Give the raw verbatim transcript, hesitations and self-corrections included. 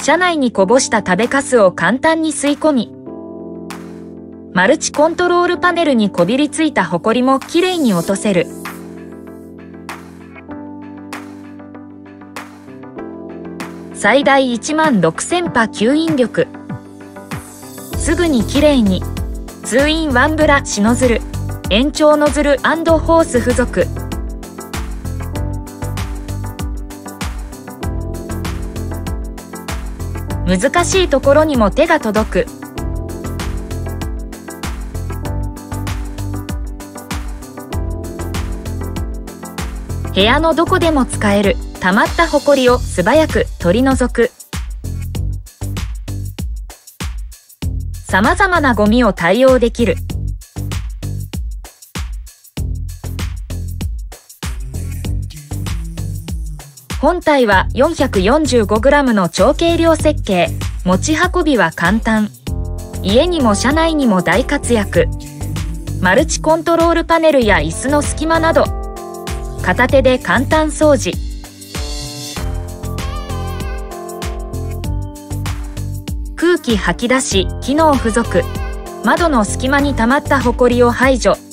車内にこぼした食べかすを簡単に吸い込み、マルチコントロールパネルにこびりついたホコリもきれいに落とせる。最大いちまんろくせんパ吸引力。すぐにきれいに。ツーインワンブラシノズル。延長ノズル&ホース付属。難しいところにも手が届く。部屋のどこでも使える。溜まったホコリを素早く取り除く。さまざまなゴミを対応できる。本体は よんひゃくよんじゅうごグラム の超軽量設計。持ち運びは簡単。家にも車内にも大活躍。マルチコントロールパネルや椅子の隙間など、片手で簡単掃除。空気吐き出し機能付属。窓の隙間に溜まったホコリを排除。